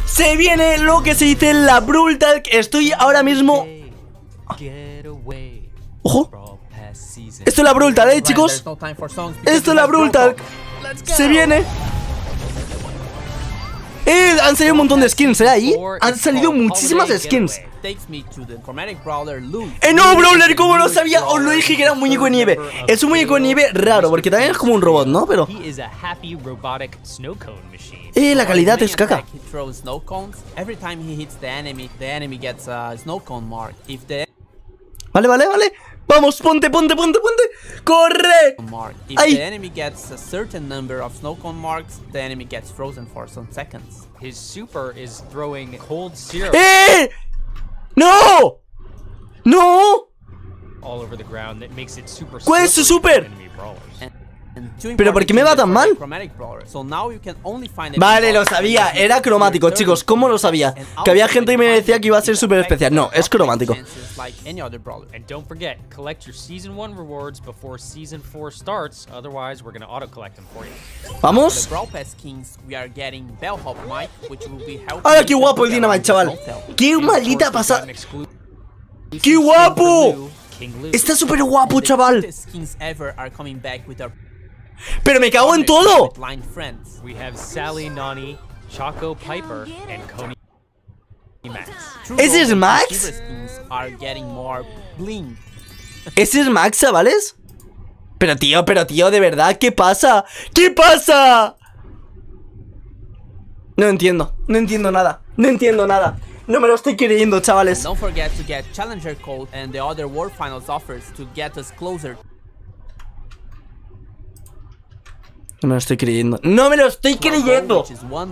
Se viene lo que se dice la Brawl Talk. Estoy ahora mismo... ¡Ojo! Esto es la Brawl Talk, chicos. Esto es la Brawl Talk. Se viene. Han salido un montón de skins, ahí han salido muchísimas skins. No, Brawler, como lo sabía, os lo dije que era un muñeco de nieve. Es un muñeco de nieve raro, porque también es como un robot, ¿no? Pero... la calidad es caca. Vale, vale, vale. Vamos, ponte. ¡Corre! ¡Ay! ¡No! ¡No! ¿Cuál es su super? ¿Pero por qué me va tan mal? Vale, lo sabía, era cromático, chicos. ¿Cómo lo sabía? Que había gente que me decía que iba a ser súper especial. No, es cromático. Vamos. ¡Hala, qué guapo el Dynamite, chaval! ¡Qué maldita pasada! ¡Qué guapo! Está súper guapo, chaval. ¡Pero me cago en todo! ¿Ese es Max? ¿Ese es Max, chavales? Pero tío, de verdad, ¿qué pasa? ¿Qué pasa? No entiendo nada. No me lo estoy creyendo, chavales. No me lo estoy creyendo. ¡No me lo estoy creyendo!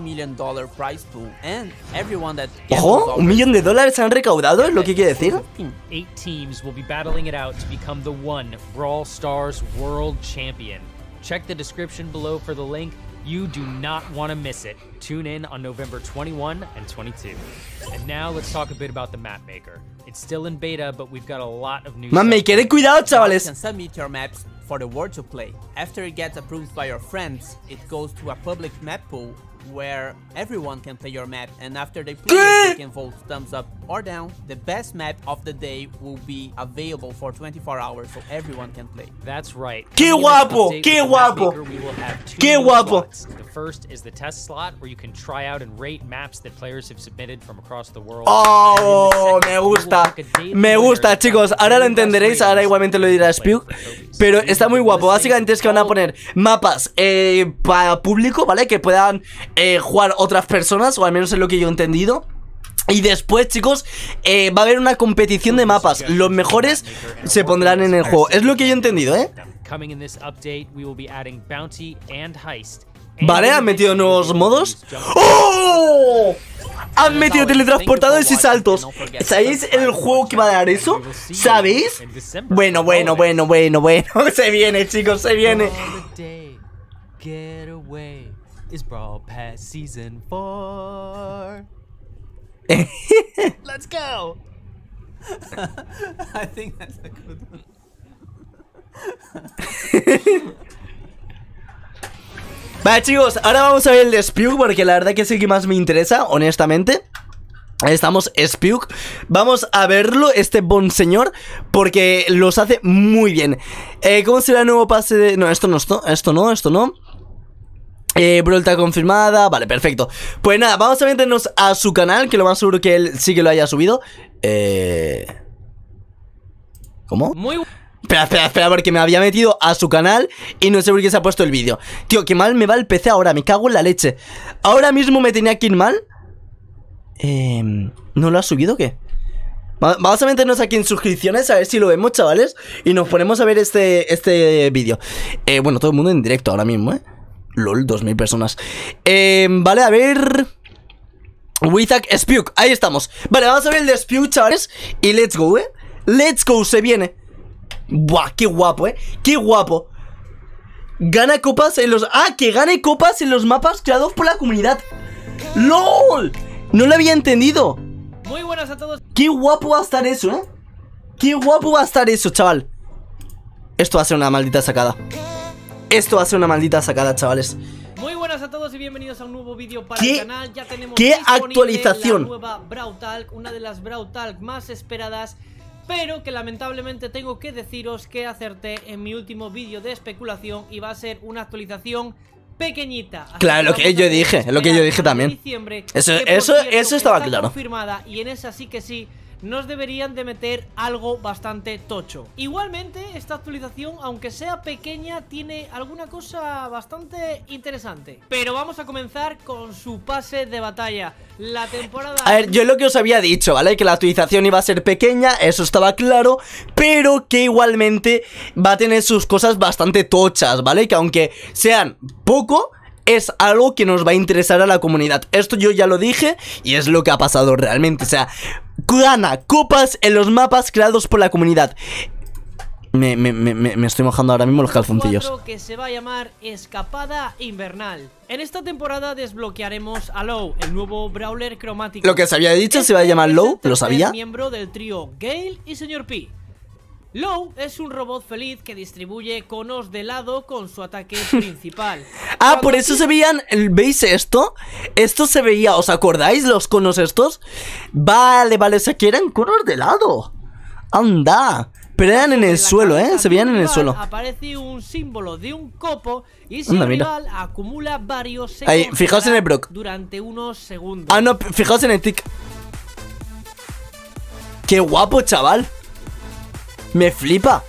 Ojo, $1 millón han recaudado, ¿es lo que quiere decir? 8 teams will be battling it out to become the one Brawl Stars World Champion. Check the description below for the link. You do not want to miss it. Tune in on November 21 and 22. And now let's talk a bit about the map maker. It's still in beta, but we've got a lot of new Map maker, cuidado, chavales. You can submit your maps for the world to play. After it gets approved by your friends, it goes to a public map pool where everyone can play your map, and after they play it, they can vote thumbs up or down. The best map of the day will be available for 24 hours so everyone can play. That's right. ¡Qué guapo! ¡Qué guapo! ¡Qué guapo! The first is the test slot where you can try out and rate maps that players have submitted from across the world. Oh, me gusta, chicos. Ahora lo entenderéis, ahora igualmente lo dirá Spug. Pero está muy guapo. Básicamente es que van a poner mapas para público, ¿vale? Que puedan jugar otras personas, o al menos es lo que yo he entendido. Y después, chicos, va a haber una competición de mapas. Los mejores se pondrán en el juego. Es lo que yo he entendido, Vale, han metido nuevos modos. ¡Oh! Han metido teletransportadores y saltos. ¿Sabéis el juego que va a dar eso? ¿Sabéis? Bueno. Se viene, chicos, se viene. Is Brawl Pass Season 4. Let's go. I think that's a good one. Vale, chicos, ahora vamos a ver el de Spug, porque la verdad que es el que más me interesa, honestamente. Ahí estamos, Spug. Vamos a verlo, este buen señor, porque los hace muy bien. ¿Cómo será el nuevo pase de...? No, esto no. Brawl confirmada, vale, perfecto. Pues nada, vamos a meternos a su canal, que lo más seguro que él sí que lo haya subido. ¿Cómo? Espera, porque me había metido a su canal y no sé por qué se ha puesto el vídeo. Tío, qué mal me va el PC ahora, me cago en la leche. Ahora mismo me tenía que ir mal. ¿No lo ha subido o qué? Vamos a meternos aquí en suscripciones, a ver si lo vemos, chavales, y nos ponemos a ver este vídeo. Bueno, todo el mundo en directo ahora mismo, LOL, 2000 personas. Vale, a ver. Wizak Spug, ahí estamos. Vale, vamos a ver el de Spug, chavales. Y let's go, let's go, se viene. Buah, qué guapo, qué guapo. Gana copas en los... Ah, que gane copas en los mapas creados por la comunidad. ¡LOL! No lo había entendido. Muy buenas a todos. Qué guapo va a estar eso, Qué guapo va a estar eso, chaval. Esto va a ser una maldita sacada. Esto va a ser una maldita sacada, chavales. Muy buenas a a todos y bienvenidos a un nuevo vídeo para ¿Qué? el canal. Ya tenemos ¿Qué disponible actualización? la nueva Brawl Talk, una de las Brawl Talk más esperadas, pero que lamentablemente tengo que deciros que acerté en mi último vídeo de especulación y va a ser una actualización pequeñita. Así Claro, lo vamos que a yo tener dije, que lo que yo esperar dije a también. diciembre, Eso- que, por eso- cierto, eso estaba está claro. confirmada, y en esa sí que sí nos deberían de meter algo bastante tocho. Igualmente, esta actualización, aunque sea pequeña, tiene alguna cosa bastante interesante. Pero vamos a comenzar con su pase de batalla. La temporada... A ver, yo lo que os había dicho, ¿vale? Que la actualización iba a ser pequeña, eso estaba claro, pero que igualmente va a tener sus cosas bastante tochas, ¿vale? Que aunque sean poco, es algo que nos va a interesar a la comunidad. Esto yo ya lo dije y es lo que ha pasado realmente. O sea, gana copas en los mapas creados por la comunidad. Me estoy mojando ahora mismo los calzoncillos. Que se va a llamar Escapada Invernal. En esta temporada desbloquearemos a Low, el nuevo brawler cromático. Lo que se había dicho, se va a llamar es Low, el lo tercer sabía. miembro del trío Gale y Sr. P. Low es un robot feliz que distribuye conos de helado con su ataque principal. Ah, Cuando por eso se veían, ¿veis esto? Esto se veía, ¿os acordáis los conos estos? Vale, vale, o sea que eran conos de helado. Anda. Pero eran en el suelo, se veían en el suelo. Aparece un símbolo de un copo y si Anda, el mira. rival acumula varios, se Ahí, congelará fijaos en el Brock. durante unos segundos. Ah, no, fijaos en el tic. Qué guapo, chaval. Me flipa.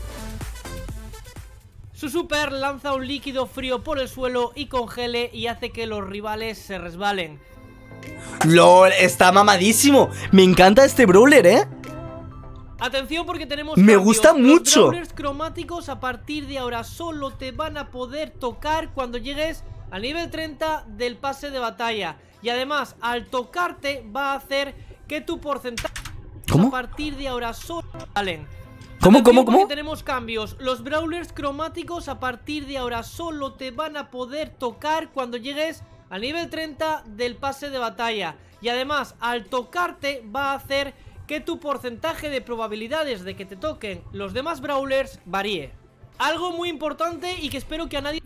Su super lanza un líquido frío por el suelo y congele y hace que los rivales se resbalen. LOL, está mamadísimo. Me encanta este brawler, Atención porque tenemos Me cambios. gusta mucho. Los brawlers cromáticos a partir de ahora solo te van a poder tocar cuando llegues al nivel 30 del pase de batalla. Y además, al tocarte va a hacer que tu porcentaje ¿Cómo? a partir de ahora solo valen. ¿Cómo, Atención cómo? porque tenemos cambios. Los brawlers cromáticos a partir de ahora solo te van a poder tocar cuando llegues al nivel 30 del pase de batalla. Y además, al tocarte va a hacer que tu porcentaje de probabilidades de que te toquen los demás brawlers varíe. Algo muy importante y que espero que a nadie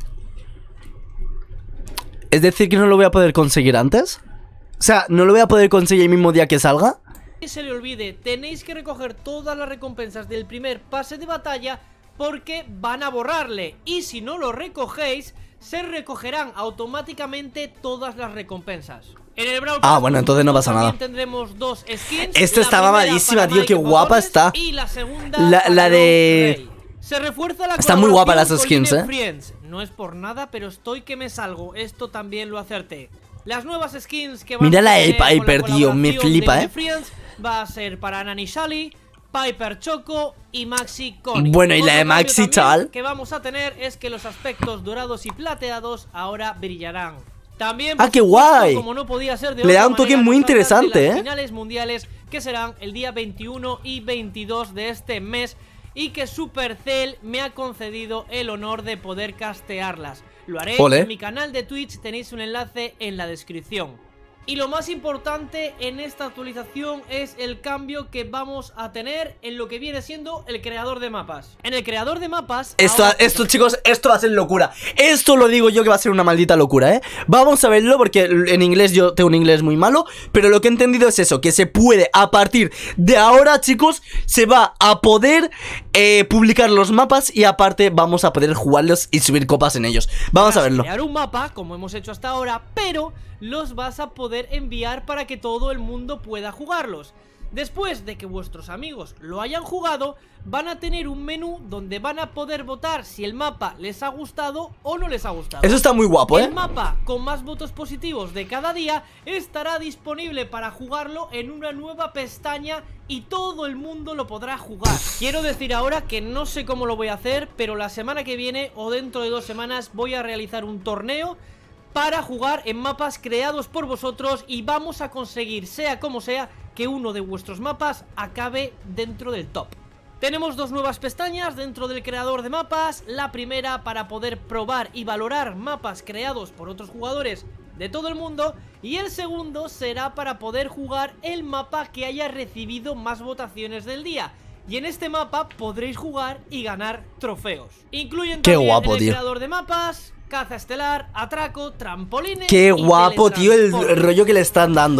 Es decir, que no lo voy a poder conseguir antes. O sea, no lo voy a poder conseguir el mismo día que salga. se le olvide. Tenéis que recoger todas las recompensas del primer pase de batalla porque van a borrarle. Y si no lo recogéis, se recogerán automáticamente todas las recompensas. En el Brawl Pass, bueno, entonces no pasa también nada. tendremos dos skins. Esta La está primera mamadísima, para tío, qué Mike guapa Borges está. Y la segunda La para de- Rey. Se refuerza la Está muy guapa las colaboración con skins, Linen Friends. No es por nada, pero estoy que me salgo. Esto también lo acerté. Las nuevas skins que van Mira a la de tener con la Piper, tío, me colaboración flipa, de Linen Friends va a ser para Nani Shally, Piper Choco y Maxi Connie. Bueno, y la Otro de cambio Maxi, también chaval. que vamos a tener es que los aspectos dorados y plateados ahora brillarán. También, ¡Ah, por qué supuesto, guay! como no podía ser de Le da otra un toque manera, muy nos hablan de interesante, las finales mundiales que serán el día 21 y 22 de este mes y que Supercell me ha concedido el honor de poder castearlas. Lo haré Ole. en mi canal de Twitch, tenéis un enlace en la descripción. Y lo más importante en esta actualización es el cambio que vamos a tener en lo que viene siendo el creador de mapas. En el creador de mapas... Esto, chicos, esto va a ser locura. Esto lo digo yo que va a ser una maldita locura, Vamos a verlo porque en inglés yo tengo un inglés muy malo. Pero lo que he entendido es eso, que se puede, a partir de ahora, chicos, se va a poder publicar los mapas. Y aparte vamos a poder jugarlos y subir copas en ellos. Vamos a verlo. Crear un mapa, como hemos hecho hasta ahora, pero los vas a poder enviar para que todo el mundo pueda jugarlos. Después de que vuestros amigos lo hayan jugado, van a tener un menú donde van a poder votar si el mapa les ha gustado o no les ha gustado. Eso está muy guapo, El mapa con más votos positivos de cada día estará disponible para jugarlo en una nueva pestaña y todo el mundo lo podrá jugar. Quiero decir ahora que no sé cómo lo voy a hacer, pero la semana que viene o dentro de 2 semanas voy a realizar un torneo para jugar en mapas creados por vosotros y vamos a conseguir, sea como sea, que uno de vuestros mapas acabe dentro del top. Tenemos 2 nuevas pestañas dentro del creador de mapas. La primera para poder probar y valorar mapas creados por otros jugadores de todo el mundo, y el segundo será para poder jugar el mapa que haya recibido más votaciones del día. y en este mapa podréis jugar y ganar trofeos. Incluyen Qué también guapo, el tío. creador de mapas, caza estelar, atraco, trampolines. Qué y guapo, tío, el teletransporte. rollo que le están dando,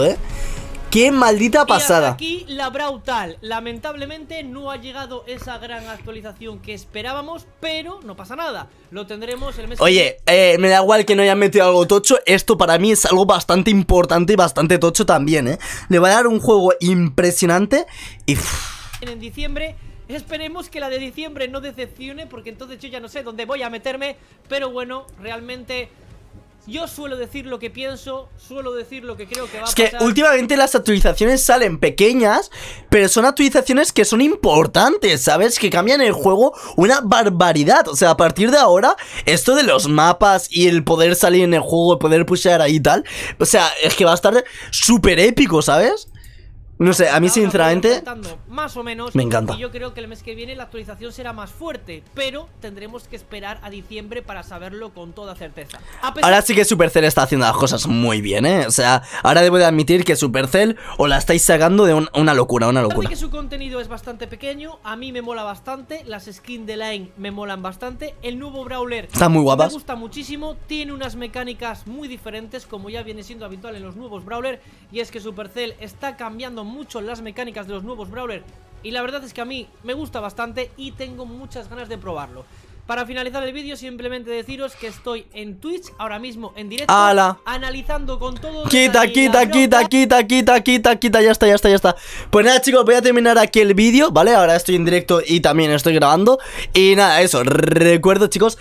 Qué maldita Y hasta pasada. aquí la Brawl Tal. Lamentablemente no ha llegado esa gran actualización que esperábamos, pero no pasa nada. Lo tendremos el mes que Oye, me da igual que no hayan metido algo tocho. Esto para mí es algo bastante importante y bastante tocho también, Le va a dar un juego impresionante y... viene en diciembre. Esperemos que la de diciembre no decepcione, porque entonces yo ya no sé dónde voy a meterme. Pero bueno, realmente yo suelo decir lo que pienso, suelo decir lo que creo que va a Es pasar. que últimamente las actualizaciones salen pequeñas, pero son actualizaciones que son importantes, ¿sabes? Que cambian el juego una barbaridad. O sea, a partir de ahora, esto de los mapas y el poder salir en el juego, el poder pushear ahí y tal, o sea, es que va a estar súper épico, ¿sabes? No sé, a mí Ahora sinceramente vamos contando más o menos, me encanta. y yo creo que el mes que viene la actualización será más fuerte, pero tendremos que esperar a diciembre para saberlo con toda certeza. A pesar Ahora sí que Supercell está haciendo las cosas muy bien, O sea, ahora debo de admitir que Supercell os la estáis sacando de una locura, una de locura. que su contenido es bastante pequeño, a mí me mola bastante, las skins de Lane me molan bastante, el nuevo Brawler Están muy guapas. me gusta muchísimo, tiene unas mecánicas muy diferentes como ya viene siendo habitual en los nuevos Brawler, y es que Supercell está cambiando mucho las mecánicas de los nuevos Brawler y la verdad es que a mí me gusta bastante y tengo muchas ganas de probarlo. Para finalizar el vídeo, simplemente deciros que estoy en Twitch ahora mismo en directo, ¡Hala! analizando con todo Quita, detalle quita, la quita, bronca. quita, ya está, ya está, ya está. Pues nada, chicos, voy a terminar aquí el vídeo, ¿vale? Ahora estoy en directo y también estoy grabando. Y nada, eso, recuerdo, chicos,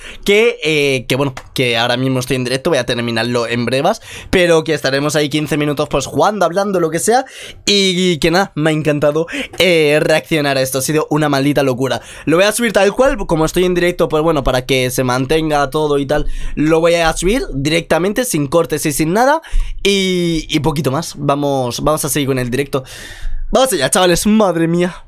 que bueno, que ahora mismo estoy en directo, voy a terminarlo en brevas, pero que estaremos ahí 15 minutos pues jugando, hablando, lo que sea. Y que nada, me ha encantado reaccionar a esto, ha sido una maldita locura. Lo voy a subir tal cual, como estoy en directo, pues bueno, para que se mantenga todo y tal, lo voy a subir directamente, sin cortes y sin nada. Y poquito más, vamos a seguir con el directo. Vamos allá, chavales, madre mía.